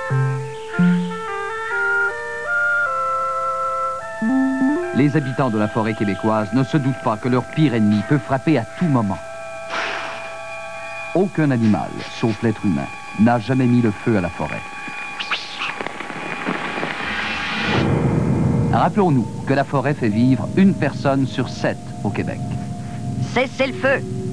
Les habitants de la forêt québécoise ne se doutent pas que leur pire ennemi peut frapper à tout moment. Aucun animal, sauf l'être humain, n'a jamais mis le feu à la forêt. Rappelons-nous que la forêt fait vivre une personne sur 7 au Québec. Cessez le feu!